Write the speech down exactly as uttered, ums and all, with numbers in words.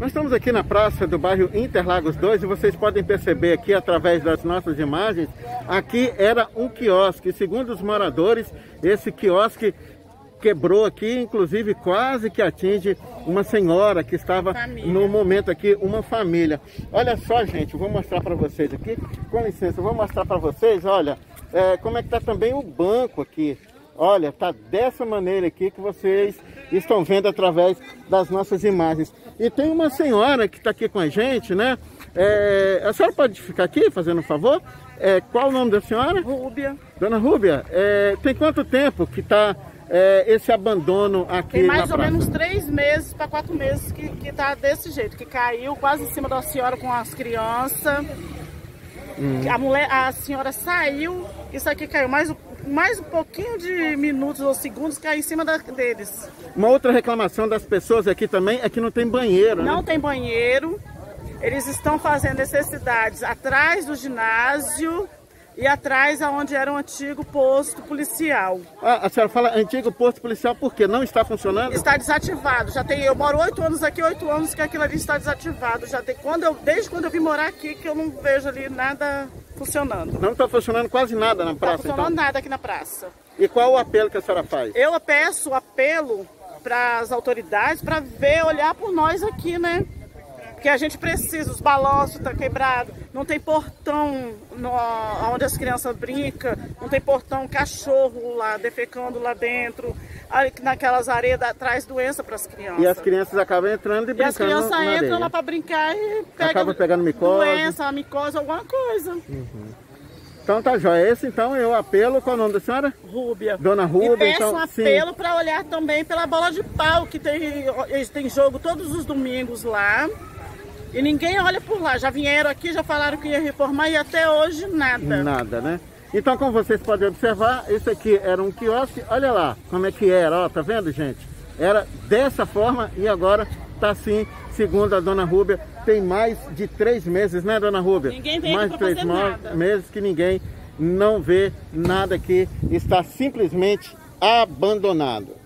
Nós estamos aqui na praça do bairro Interlagos dois e vocês podem perceber aqui através das nossas imagens, aqui era um quiosque. Segundo os moradores, esse quiosque quebrou aqui, inclusive quase que atinge uma senhora que estava família. No momento aqui, uma família. Olha só, gente, vou mostrar para vocês aqui, com licença, vou mostrar para vocês, olha, é, como é que está também o banco aqui. Olha, tá dessa maneira aqui que vocês estão vendo através das nossas imagens. E tem uma senhora que está aqui com a gente, né? É, a senhora pode ficar aqui, fazendo um favor? É, qual o nome da senhora? Rúbia. Dona Rúbia, é, tem quanto tempo que está é, esse abandono aqui na praça? Tem mais ou menos três meses para quatro meses que, que tá desse jeito, que caiu quase em cima da senhora com as crianças. Hum. A, mulher, a senhora saiu, isso aqui caiu mais, mais um pouquinho de minutos ou segundos, caiu em cima da, deles. Uma outra reclamação das pessoas aqui também é que não tem banheiro, Não né? tem banheiro, eles estão fazendo necessidades atrás do ginásio e atrás aonde era o antigo posto policial. Ah, a senhora fala antigo posto policial porque não está funcionando? Está desativado. Já tem, eu moro oito anos aqui, oito anos que aquilo ali está desativado. Já tem, quando eu, desde quando eu vim morar aqui que eu não vejo ali nada funcionando. Não está funcionando quase nada na praça, Não está funcionando então? nada aqui na praça. E qual o apelo que a senhora faz? Eu peço apelo para as autoridades para ver, olhar por nós aqui, né? Porque a gente precisa, os balanços estão quebrados, não tem portão no, onde as crianças brincam, não tem portão, cachorro lá, defecando lá dentro, naquelas areias traz doença para as crianças. E as crianças acabam entrando e brincando. E as crianças na entram areia. lá para brincar e pegam Acaba pegando micose. doença, micose, alguma coisa. Uhum. Então tá jóia. Esse então é o apelo. Qual é o nome da senhora? Rúbia. Dona Rúbia. E peço então, um apelo para olhar também pela bola de pau, que tem, tem jogo todos os domingos lá. E ninguém olha por lá. Já vieram aqui, já falaram que ia reformar e até hoje nada. Nada, né? Então, como vocês podem observar, esse aqui era um quiosque. Olha lá como é que era, ó, tá vendo, gente? Era dessa forma e agora tá assim, segundo a Dona Rúbia. Tem mais de três meses, né, Dona Rúbia? Ninguém vem mais aqui de pra três fazer nada. meses que ninguém não vê nada aqui. Está simplesmente abandonado.